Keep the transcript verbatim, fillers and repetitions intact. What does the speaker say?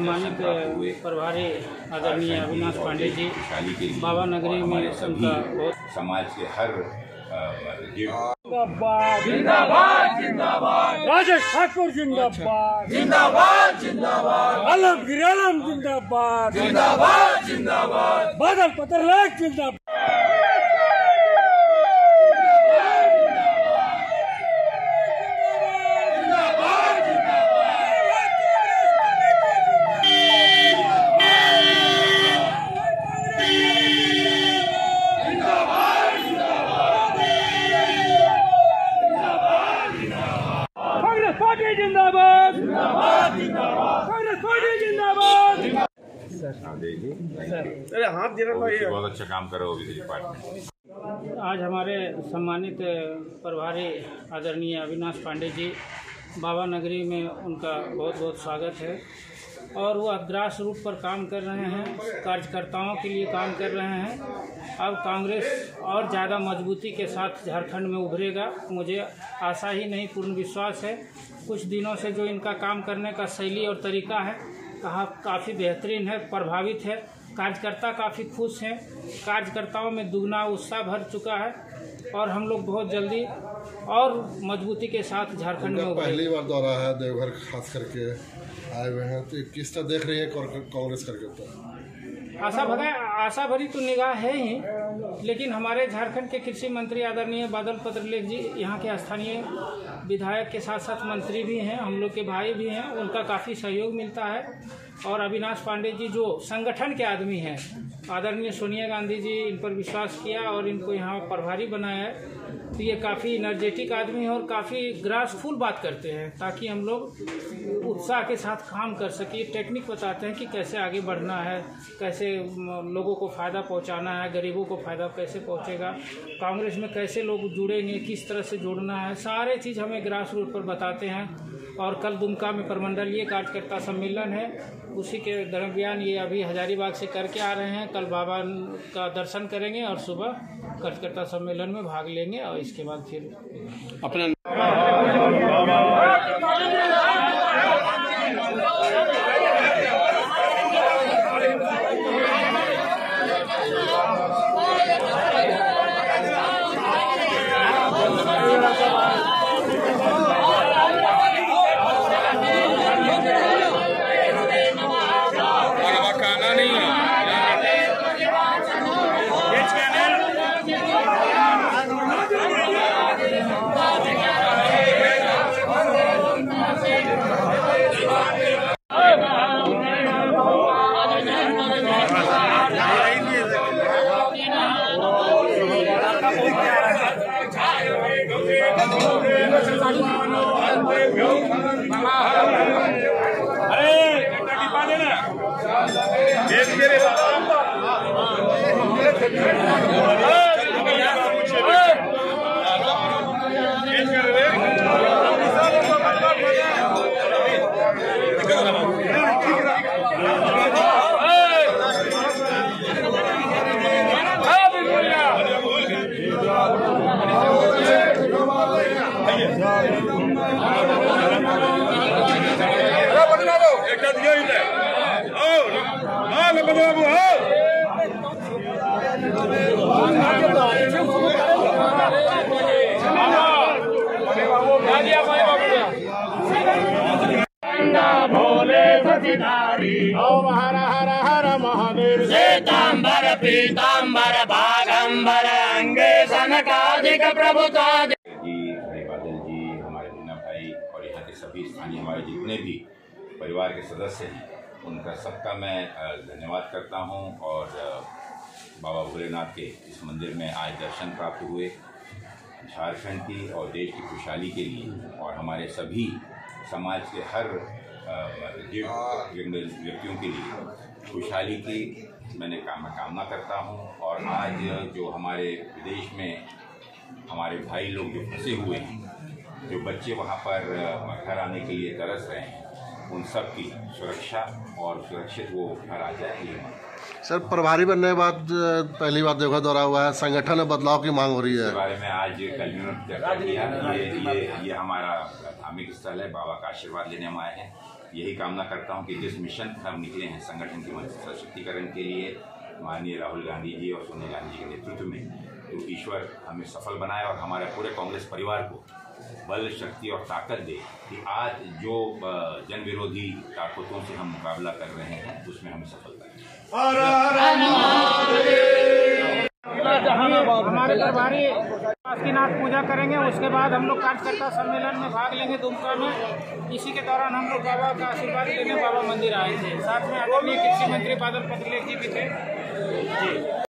सम्मानित प्रभारी आदरणीय अविनाश पांडे जी बाबा नगरी में उनका बहुत समाज के हर जिंदाबाद जिंदाबाद जिंदाबाद राजेश ठाकुर जिंदाबाद जिंदाबाद जिंदाबाद आलमगीर आलम जिंदाबाद जिंदाबाद जिंदाबाद बादल पत्रलेख जिंदाबाद। जिंदाबाद जिंदाबाद जिंदाबाद कांग्रेस पार्टी जिंदाबाद। अरे हाथ देना भाई, बहुत अच्छा काम करो बिजली पार्टी। आज हमारे सम्मानित प्रभारी आदरणीय अविनाश पांडे जी बाबा नगरी में उनका बहुत बहुत स्वागत है और वह ग्रास रूट पर काम कर रहे हैं, कार्यकर्ताओं के लिए काम कर रहे हैं। अब कांग्रेस और ज़्यादा मजबूती के साथ झारखंड में उभरेगा, मुझे आशा ही नहीं पूर्ण विश्वास है। कुछ दिनों से जो इनका काम करने का शैली और तरीका है कहा काफ़ी बेहतरीन है, प्रभावित है। कार्यकर्ता काफ़ी खुश हैं, कार्यकर्ताओं में दुगना उत्साह भर चुका है और हम लोग बहुत जल्दी और मजबूती के साथ झारखंड में पहली बार दौरा है देवघर खास करके आए हुए हैं, तो किस तरह देख रही है कांग्रेस कार्यकर्ता? आशा भरा आशा भरी तो निगाह है ही, लेकिन हमारे झारखंड के कृषि मंत्री आदरणीय बादल पत्रलेख जी यहाँ के स्थानीय विधायक के साथ साथ मंत्री भी हैं, हम लोग के भाई भी हैं, उनका काफ़ी सहयोग मिलता है। और अविनाश पांडे जी जो संगठन के आदमी हैं, आदरणीय सोनिया गांधी जी इन पर विश्वास किया और इनको यहाँ प्रभारी बनाया है, तो ये काफ़ी एनर्जेटिक आदमी है और काफ़ी ग्रासफुल बात करते हैं ताकि हम लोग उत्साह के साथ काम कर सकें। टेक्निक बताते हैं कि कैसे आगे बढ़ना है, कैसे लोगों को फ़ायदा पहुंचाना है, गरीबों को फ़ायदा कैसे पहुंचेगा, कांग्रेस में कैसे लोग जुड़ेंगे, किस तरह से जुड़ना है, सारे चीज़ हमें ग्रास रूट पर बताते हैं। और कल दुमका में प्रमंडलीय कार्यकर्ता सम्मेलन है, उसी के दरमियान ये अभी हजारीबाग से करके आ रहे हैं। कल बाबा का दर्शन करेंगे और सुबह कार्यकर्ता सम्मेलन में भाग लेंगे और इसके बाद फिर अपना भोले सचिदारी ओम हर हर हर महादेव श्वेतांबर पीतांबर बागंबर अंगे सनकादिक प्रभुता जी, भाई बादल जी, हमारे मुन्ना भाई और यहाँ के सभी स्थानीय हमारे जितने भी परिवार के सदस्य हैं, उनका सबका मैं धन्यवाद करता हूँ। और बाबा भोलेनाथ के इस मंदिर में आज दर्शन प्राप्त हुए, झारखंड की और देश की खुशहाली के लिए और हमारे सभी समाज के हर व्यक्तियों के लिए खुशहाली की मैंने काम कामना करता हूँ। और आज जो हमारे विदेश में हमारे भाई लोग जो फंसे हुए हैं, जो बच्चे वहाँ पर घर आने के लिए तरस रहे हैं, उन सब की सुरक्षा और सुरक्षित वो घर आ जाए। सर, प्रभारी बनने के बाद पहली बार देवघर दौरा हुआ है, संगठन में बदलाव की मांग हो रही है, इस बारे में आज कल चर्चा किया। ये ये ये हमारा धार्मिक स्थल है, बाबा का आशीर्वाद लेने हम आए हैं। यही कामना करता हूं कि जिस मिशन पर हम निकले हैं संगठन के सशक्तिकरण के लिए माननीय राहुल गांधी जी और सोनिया गांधी जी के नेतृत्व में, तो ईश्वर हमें सफल बनाए और हमारे पूरे कांग्रेस परिवार को बल, शक्ति और ताकत दे कि आज जो जन विरोधी ताकतों से हम मुकाबला कर रहे हैं उसमें हमें सफलता है। हमारे प्रभारी बासुकीनाथ पूजा करेंगे, उसके बाद हम लोग कार्यकर्ता सम्मेलन में भाग लेंगे दुमका में। इसी के दौरान हम लोग बाबा का आशीर्वाद लेने बाबा मंदिर आए थे। साथ में आदरणीय कृषि मंत्री बादल पत्रलेख जी भी थे।